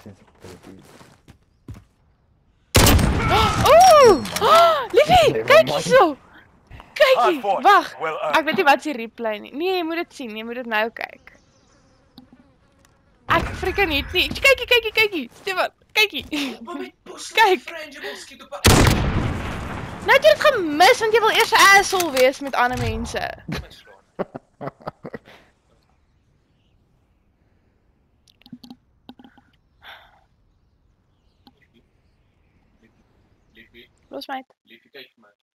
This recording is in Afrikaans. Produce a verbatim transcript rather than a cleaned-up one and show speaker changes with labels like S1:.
S1: sensitivity.
S2: Ooh! Liefie, kyk hierso. Kyk
S3: Hard
S2: hier.
S3: fought.
S2: Wag.
S3: Well
S2: Ek
S3: earned.
S2: weet nie wat se replay nie. Nee, jy moet dit sien. Jy moet dit nou kyk. Ek freaking het nie. Kykie, kykie, kykie. Stefan, kykie. Kyk. Nou het jy dit gemis want jy wil eers 'n asshole wees met ander mense. Los my.